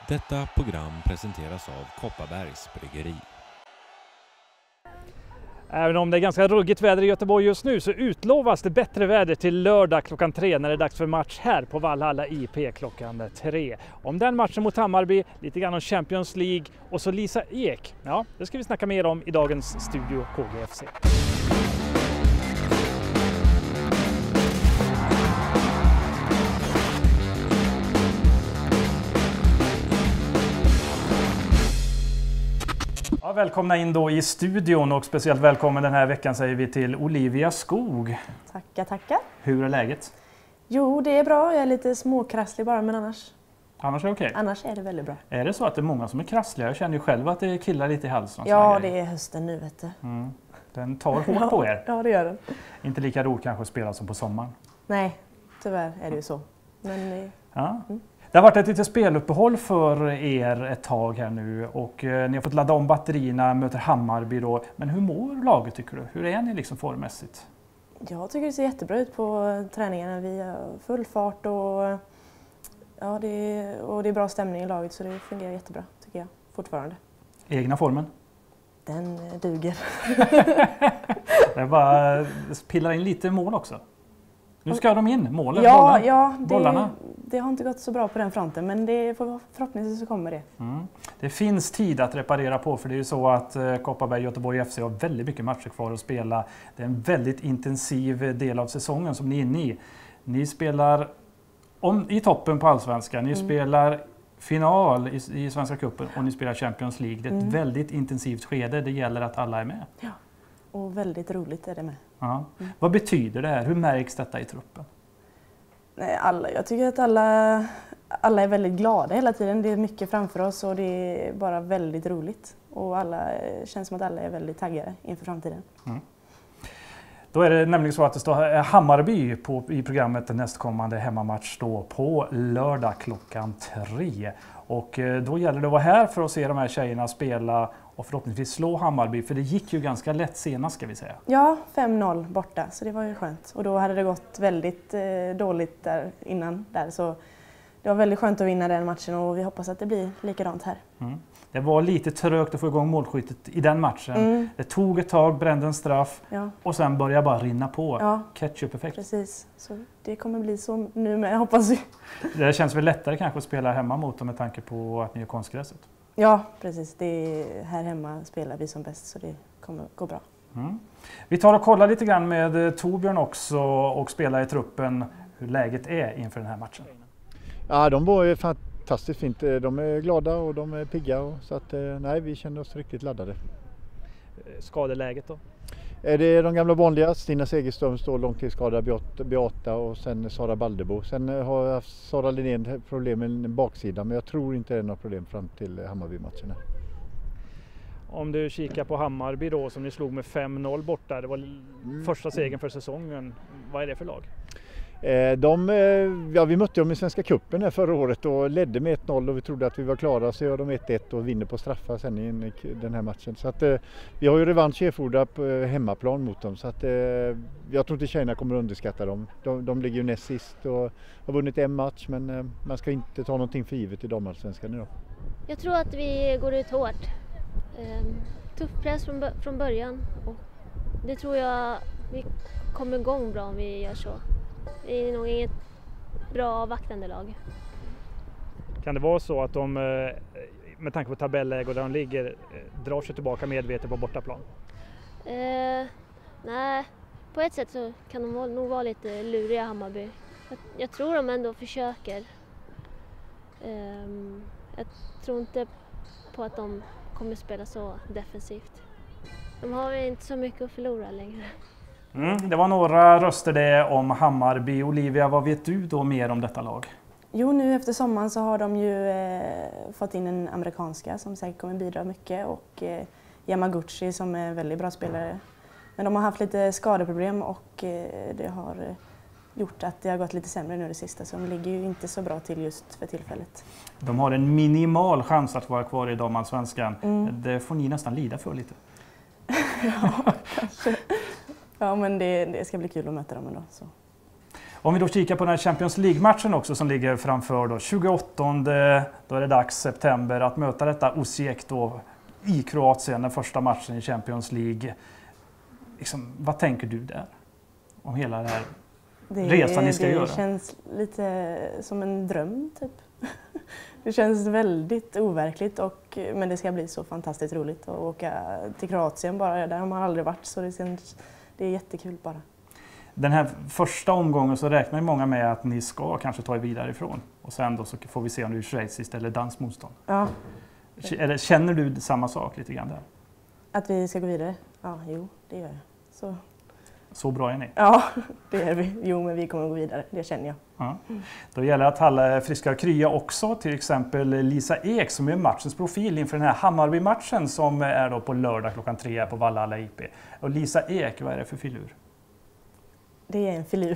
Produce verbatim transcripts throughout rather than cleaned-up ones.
Detta program presenteras av Kopparbergs Bryggeri. Även om det är ganska ruggigt väder i Göteborg just nu så utlovas det bättre väder till lördag klockan tre när det är dags för match här på Valhalla I P klockan tre. Om den matchen mot Hammarby, lite grann om Champions League och så Lisa Ek. Ja, det ska vi snacka mer om i dagens Studio K G F C. Ja, välkomna in då i studion och speciellt välkommen den här veckan säger vi till Olivia Skog. Tackar, tackar. Hur är läget? Jo, det är bra. Jag är lite småkrasslig bara, men annars, Annars är det okej? annars är det väldigt bra. Är det så att det är många som är krassliga? Jag känner ju själv att det killar lite i halsen. Ja, det är hösten nu, vet du. Mm. Den tar hårt på er. Ja, det gör den. Inte lika roligt kanske att spela som på sommaren. Nej, tyvärr är det ju så. Men Ja. Mm. Det har varit ett litet speluppehåll för er ett tag här nu och eh, ni har fått ladda om batterierna, möter Hammarby då. Men hur mår laget tycker du? Hur är ni liksom formmässigt? jag tycker det ser jättebra ut på träningarna. Vi har full fart och, ja, det är, och det är bra stämning i laget så det fungerar jättebra tycker jag fortfarande. Egna formen? Den duger. Det är bara pillar in lite mål också. Nu ska de in, målen, Ja, bollen, ja bollarna. det, det har inte gått så bra på den fronten men det får, förhoppningsvis så kommer det. Mm. Det finns tid att reparera på för det är ju så att eh, Kopparberg Göteborg F C har väldigt mycket matcher kvar att spela. Det är en väldigt intensiv del av säsongen som ni är inne i. Ni spelar om, i toppen på Allsvenskan, ni Mm. spelar final i, i Svenska cupen och ni spelar Champions League. Det är ett Mm. väldigt intensivt skede, det gäller att alla är med. Ja, och väldigt roligt är det med. Ja. Mm. Vad betyder det här? Hur märks detta i truppen? Nej, alla, jag tycker att alla, alla är väldigt glada hela tiden. Det är mycket framför oss och det är bara väldigt roligt. Och alla känns som att alla är väldigt taggade inför framtiden. Mm. Då är det nämligen så att det står Hammarby på, i programmet den nästkommande hemmamatch då på lördag klockan tre. Och då gäller det att vara här för att se de här tjejerna spela och förhoppningsvis slå Hammarby. För det gick ju ganska lätt senast ska vi säga. Ja, fem noll borta så det var ju skönt. Och då hade det gått väldigt eh, dåligt där innan där så det var väldigt skönt att vinna den matchen och vi hoppas att det blir likadant här. Mm. Det var lite trögt att få igång målskyttet i den matchen. Mm. Det tog ett tag, brände en straff Ja. och sen började bara rinna på. Ja. Ketchup-effekt. Precis, så det kommer bli så nu med hoppas vi. Det känns väl lättare kanske att spela hemma mot dem med tanke på att ni är konstgräset. Ja, precis. Det är, här hemma spelar vi som bäst så det kommer gå bra. Mm. Vi tar och kollar lite grann med Torbjörn också och spelar i truppen hur läget är inför den här matchen. Ja, de var ju fantastiskt fint. De är glada och de är pigga och så att nej, vi känner oss riktigt laddade. Skadeläget då? Det är de gamla vanliga, Stina Segerström står långtidsskadad, Beata och sen Sara Baldebo. Sen har jag haft Sara Linén problem med en baksida men jag tror inte det är något problem fram till Hammarby-matcherna. Om du kikar på Hammarby då som ni slog med fem noll borta, det var Mm. första segern för säsongen. Vad är det för lag? De, ja, vi mötte dem i Svenska cupen här förra året och ledde med ett noll och vi trodde att vi var klara så gör de ett ett och vinner på straffar sen i den här matchen. Så att, vi har ju revansch erfordrat på hemmaplan mot dem så att, jag tror inte tjejerna kommer att underskatta dem. De, de ligger ju näst sist och har vunnit en match men man ska inte ta någonting för givet i damallsvenskan idag. Jag tror att vi går ut hårt. Ehm, tuff press från, från början och det tror jag vi kommer igång bra om vi gör så. Det är nog inget bra vaktande lag. Kan det vara så att de med tanke på tabelläge och där de ligger drar sig tillbaka medvetet på bortaplan? Eh, nej, på ett sätt så kan de nog vara lite luriga Hammarby. Jag, jag tror de ändå försöker. Eh, jag tror inte på att de kommer spela så defensivt. De har inte så mycket att förlora längre. Mm, det var några röster det om Hammarby. Olivia, vad vet du då mer om detta lag? Jo, nu efter sommaren så har de ju eh, fått in en amerikanska som säkert kommer bidra mycket och eh, Yamaguchi som är en väldigt bra spelare. Men de har haft lite skadeproblem och eh, det har eh, gjort att det har gått lite sämre nu det sista så de ligger ju inte så bra till just för tillfället. De har en minimal chans att vara kvar i damallsvenskan. Mm. Det får ni nästan lida för lite. Ja, kanske. Ja, men det, det ska bli kul att möta dem ändå. Så. Om vi då kikar på den här Champions League-matchen också som ligger framför då, tjugoåttonde, då är det dags september att möta detta Osijek då i Kroatien, den första matchen i Champions League. Liksom, vad tänker du där? Om hela den här det, resan ni ska det göra? Det känns lite som en dröm typ. Det känns väldigt overkligt, och, men det ska bli så fantastiskt roligt att åka till Kroatien bara. Där har man aldrig varit, så det, känns, det är jättekul bara. Den här första omgången så räknar ju många med att ni ska kanske ta er vidare ifrån. Och sen då så får vi se om det är schweiziskt eller danskt motstånd. Ja. Eller, känner du samma sak lite grann där? Att vi ska gå vidare? Ja, jo, det gör jag. Så, så bra är ni? Ja, det är vi. Jo, men vi kommer att gå vidare, det känner jag. Ja. Då gäller det att alla är friska och krya också. Till exempel Lisa Ek som är matchens profil inför den här Hammarby-matchen som är då på lördag klockan tre på Vallhalla I P. Och Lisa Ek, vad är det för filur? Det är en filur.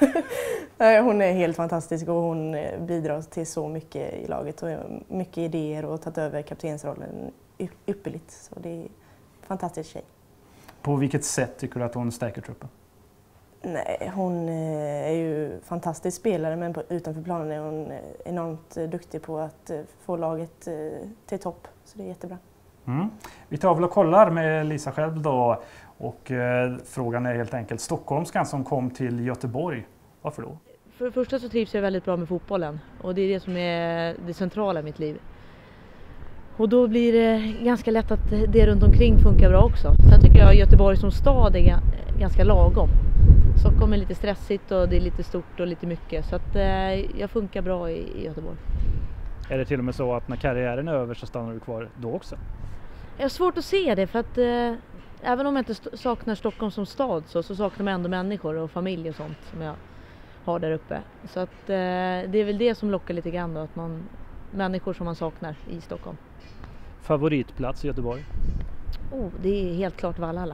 Hon är helt fantastisk och hon bidrar till så mycket i laget och mycket idéer och tagit över kaptensrollen ypperligt. Så det är en fantastisk tjej. På vilket sätt tycker du att hon stärker truppen? Nej, hon är ju fantastisk spelare, men på, utanför planen är hon enormt duktig på att få laget till topp. Så det är jättebra. Mm. Vi tar väl och kollar med Lisa själv då. Och eh, frågan är helt enkelt stockholmskan som kom till Göteborg. Varför då? För det första så trivs jag väldigt bra med fotbollen. Och det är det som är det centrala i mitt liv. Och då blir det ganska lätt att det runt omkring funkar bra också. Sen tycker jag att Göteborg som stad är ganska lagom. Stockholm är lite stressigt och det är lite stort och lite mycket. Så att eh, jag funkar bra i, i Göteborg. Är det till och med så att när karriären är över så stannar du kvar då också? Jag har svårt att se det, för att eh, även om jag inte saknar Stockholm som stad så, så saknar man ändå människor och familj och sånt som jag har där uppe. Så att eh, det är väl det som lockar lite grann då, att man, människor som man saknar i Stockholm. Favoritplats i Göteborg? Oh, det är helt klart Vallhalla.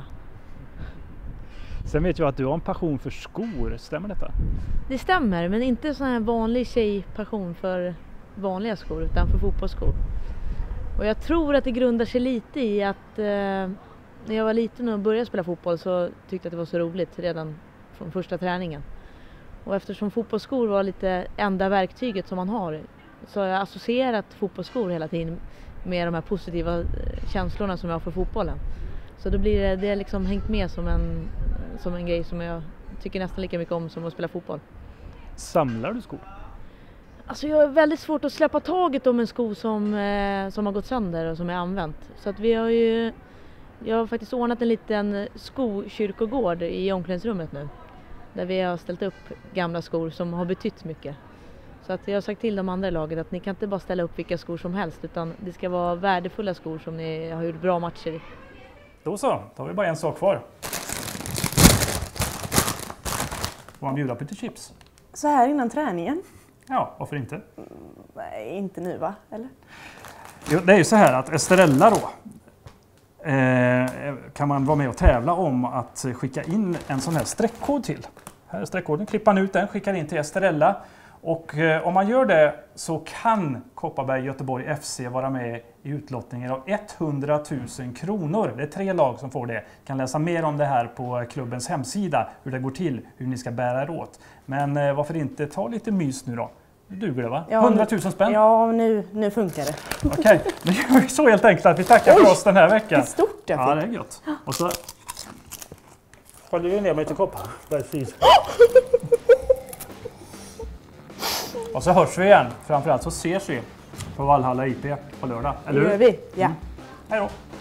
Sen vet jag att du har en passion för skor, stämmer detta? Det stämmer, men inte sån här vanlig tjejpassion för vanliga skor utan för fotbollsskor. Och jag tror att det grundar sig lite i att eh, när jag var liten och började spela fotboll så tyckte jag att det var så roligt redan från första träningen. Och eftersom fotbollsskor var lite enda verktyget som man har så har jag associerat fotbollsskor hela tiden med de här positiva känslorna som jag har för fotbollen. Så då blir det, det är liksom hängt med som en, som en grej som jag tycker nästan lika mycket om som att spela fotboll. Samlar du skor? Alltså jag har väldigt svårt att släppa taget om en sko som, eh, som har gått sönder och som är använt. Så att vi har ju, jag har faktiskt ordnat en liten skokyrkogård i omklädningsrummet nu. Där vi har ställt upp gamla skor som har betytt mycket. Så att jag har sagt till de andra i laget att ni kan inte bara ställa upp vilka skor som helst utan det ska vara värdefulla skor som ni har gjort bra matcher i. Då så, då har vi bara en sak kvar. Får man bjuda på lite chips? Så här innan träningen? Ja, varför inte? Nej, inte nu va? Eller? Jo, det är ju så här att Estrella då eh, kan man vara med och tävla om att skicka in en sån här streckkod till. Här är streckkoden, klippar man ut den, skickar in till Estrella. Och eh, om man gör det så kan Kopparberg Göteborg F C vara med i utlottningen av hundratusen kronor. Det är tre lag som får det. Kan läsa mer om det här på klubbens hemsida, hur det går till, hur ni ska bära er åt. Men eh, varför inte ta lite mys nu då? Det duger det va? Ja, hundratusen spänn? Ja, nu, nu funkar det. Okej, okay. Nu gör vi så helt enkelt att vi tackar Oj, för oss den här veckan. Det är stort jag fick. Ja, det är gött. Och så håller vi ner mig till koppar. Precis. Och så hörs vi igen. Framförallt så ses vi på Vallhalla I P på lördag. Eller hur? Det gör vi, ja. Mm. Hej då.